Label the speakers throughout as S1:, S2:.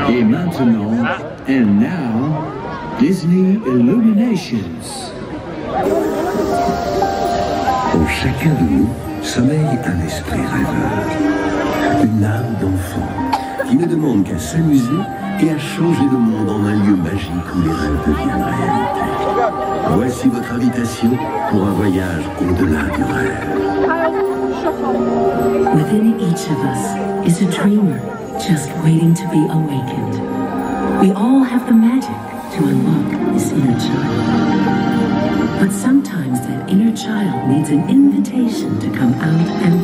S1: Et maintenant, and now, Disney Illuminations.
S2: En chacun de nous sommeille un esprit rêveur, une âme d'enfant qui ne demande qu'à s'amuser et à changer le monde en un lieu magique où les rêves deviennent réalité. Voici votre invitation pour un voyage au-delà du rêve.
S3: Within each of us is a dreamer just waiting to be awakened. We all have the magic to unlock this inner child. But sometimes that inner child needs an invitation to come out and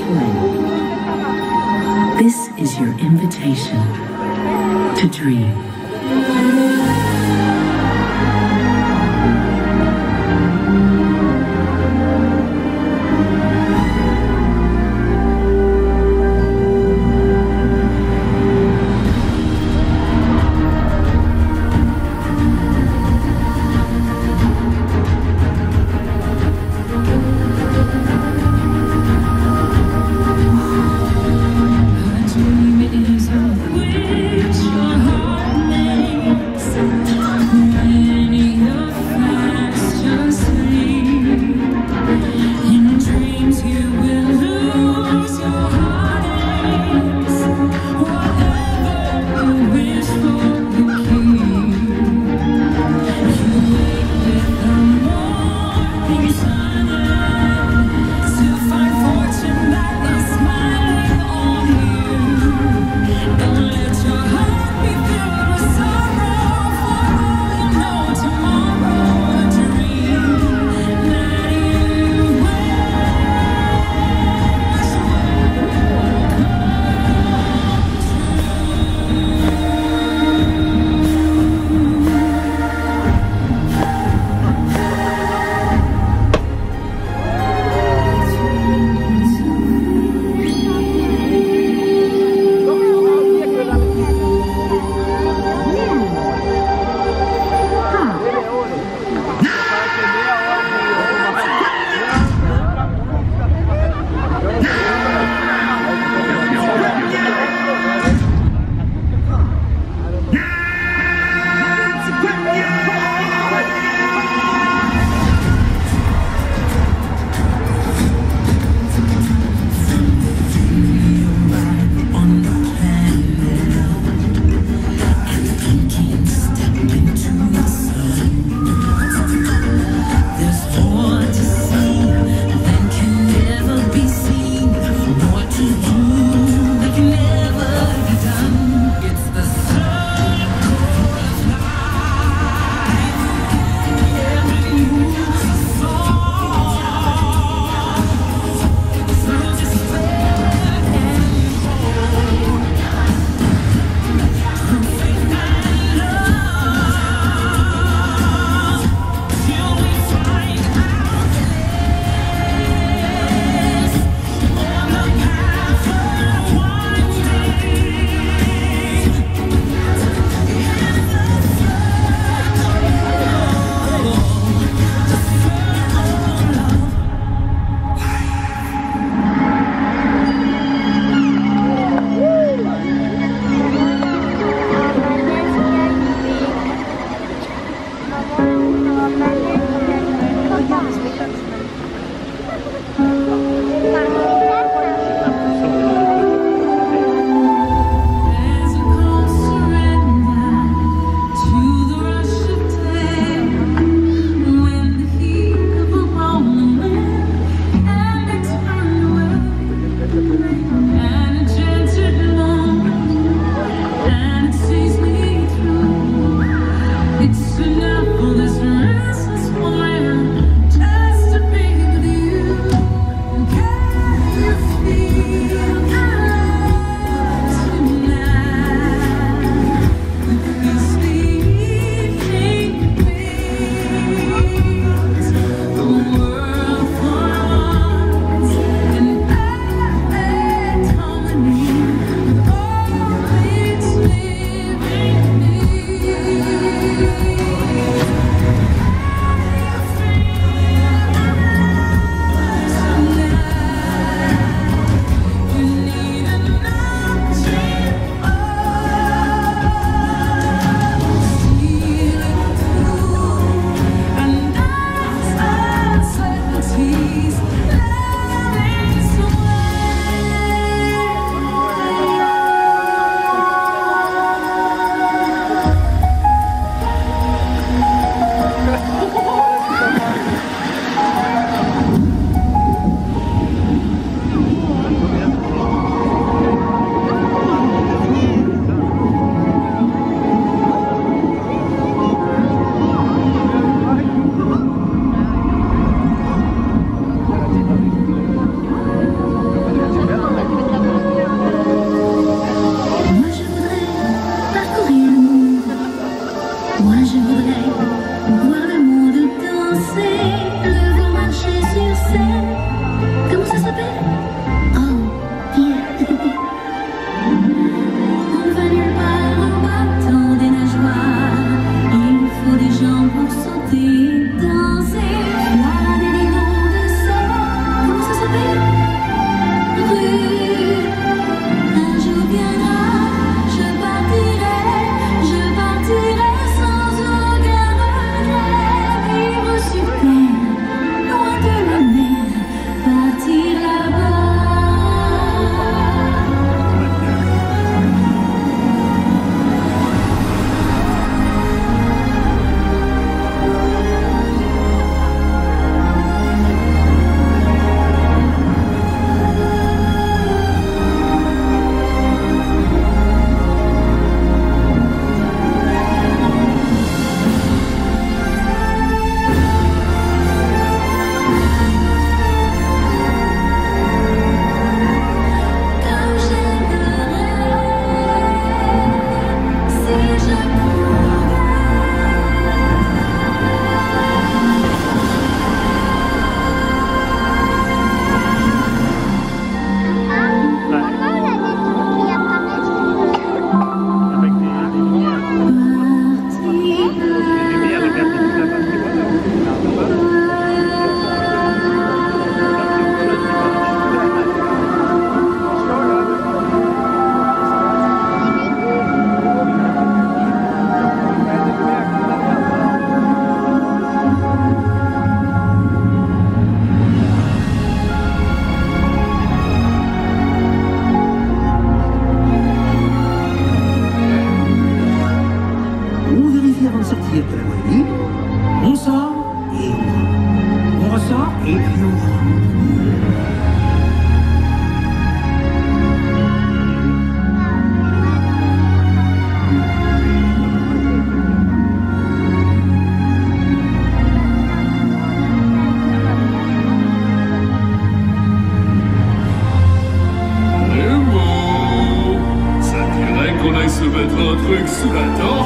S3: play. This is your invitation to dream.
S2: sortir de la voie libre, on sort et on rentre. On ressort et puis on rentre.
S4: Se mettre un truc sous la dent.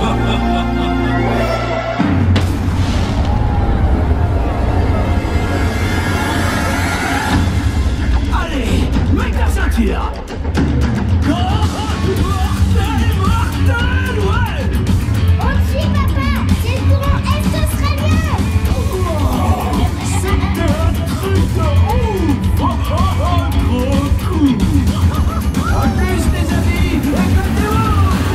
S1: Allez, mets ta ceinture. Mortel, ouais.
S5: Au-dessus, papa. Si le courant est, ce serait mieux.
S1: C'était un truc de ouf. Trop cool. À plus, les amis. Éclatez-vous.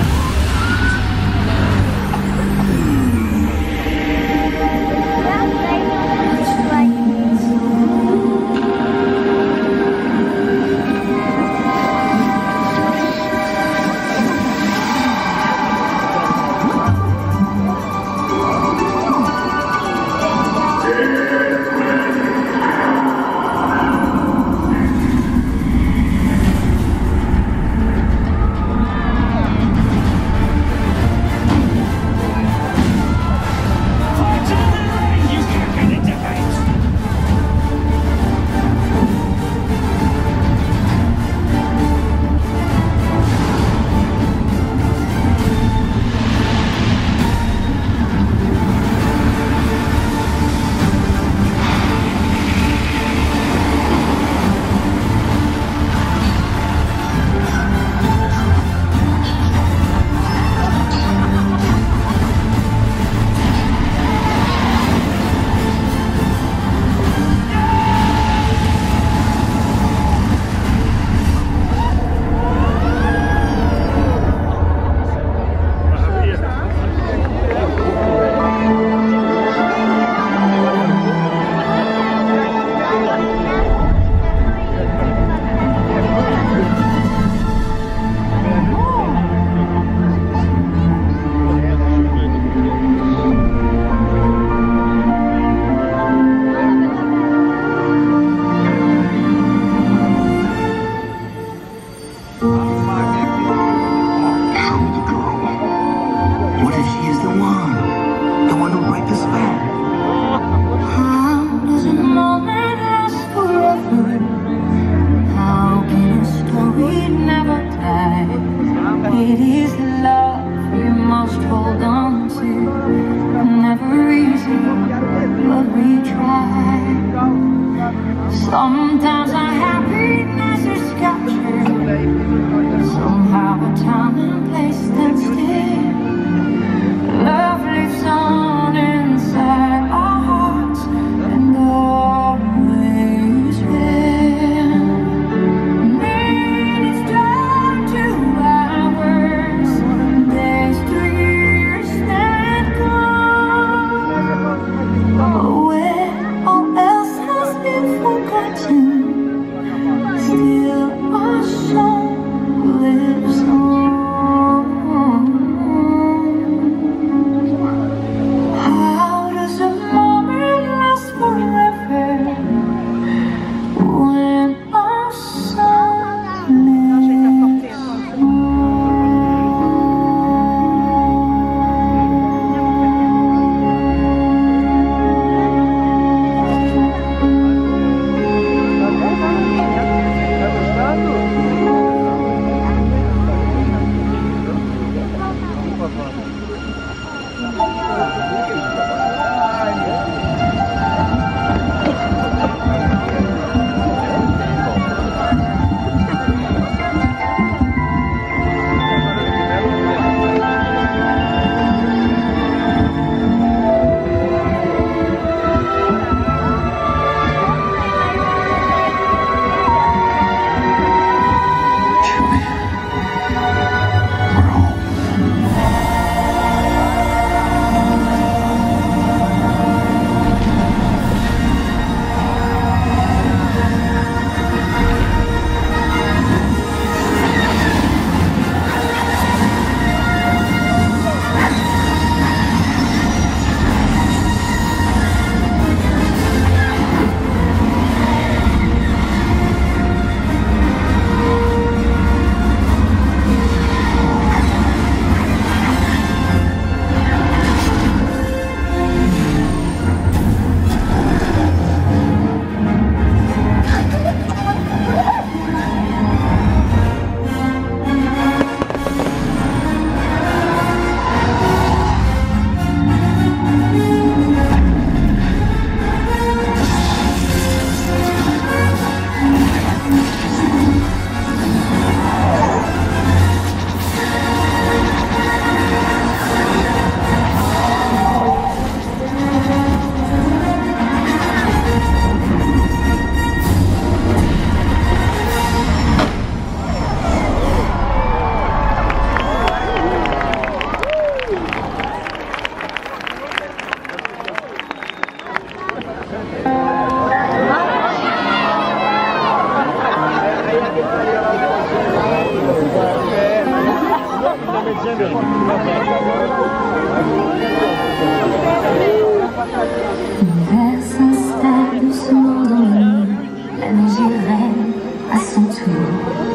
S6: Sometimes our happiness is captured. Somehow a time and place stands still. Love lives on inside our hearts and always will. Minutes turn to hours, days to years that come. But where all else has been forgotten, still our soul lives on. How does a moment last forever when our soul lives on?
S2: Julia, we're home.
S6: L'hiver s'installe doucement dans le nuit, la neige règne à son tour.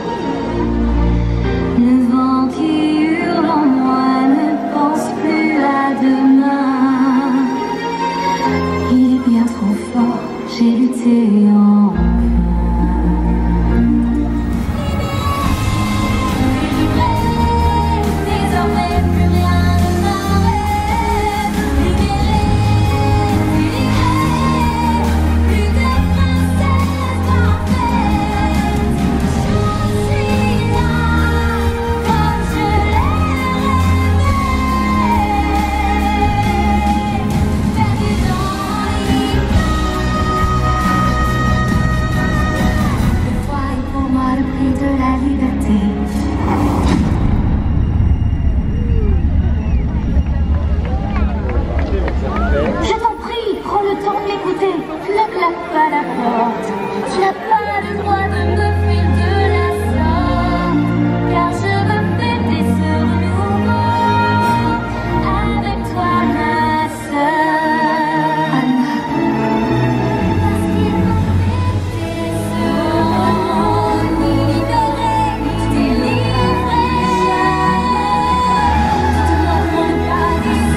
S6: Le vent qui hurle en moi ne pense plus à demain. Il est bien trop fort, j'ai lutté en vain. Désormais plus rien ne m'arrête. Plus de princesse parfaite. Je suis là comme je l'ai rêvé. Perdue dans l'hiver. Le froid est pour moi le prix de la liberté. Je t'en prie, prends le temps de m'écouter. Ne claque pas la porte. Tu n'as pas le droit de me fuir de la sorte. Car je veux fêter ce renouveau avec toi, ma sœur. Anna. Parce qu'il m'a fêté ce renouveau, libéré, délivré. Tout le monde ne pas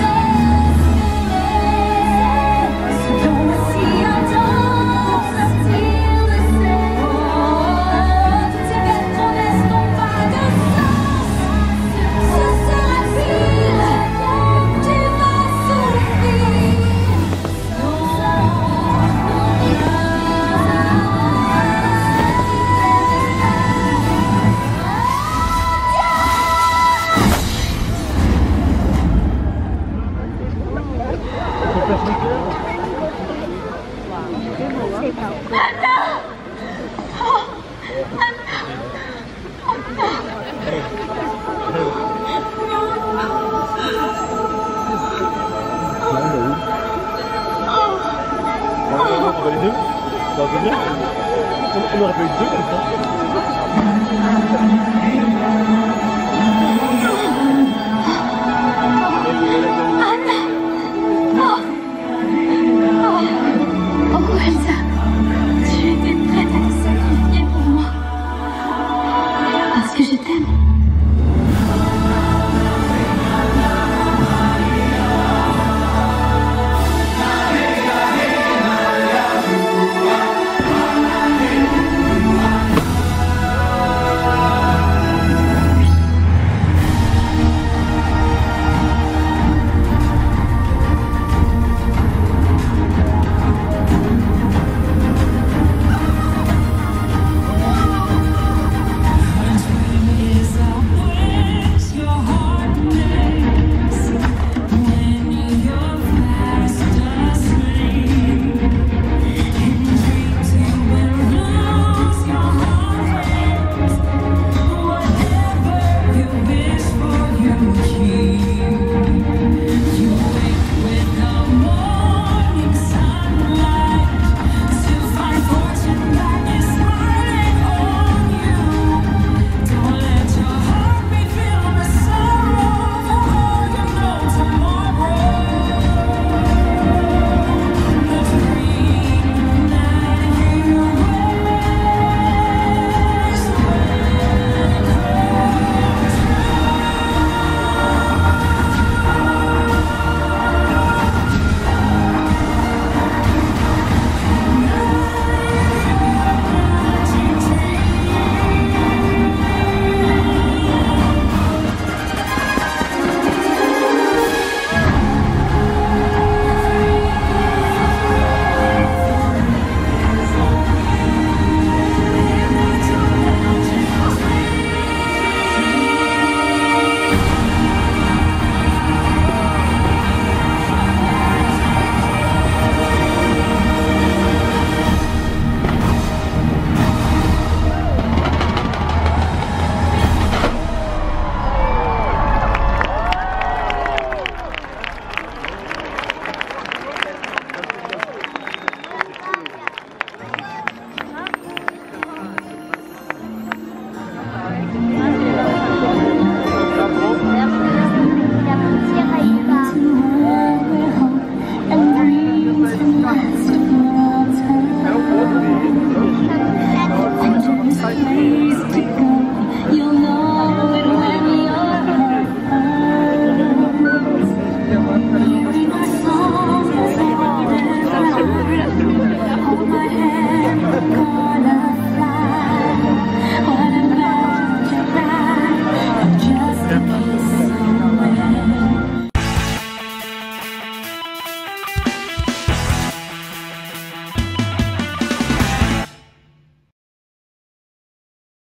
S6: ce don si intense, sortir de ces mots. Toutes ces belles promesses n'ont pas de sens. Ce sera pire, tu vas souffrir.
S7: On va les deux. Ça va venir. On aurait pas eu deux comme ça.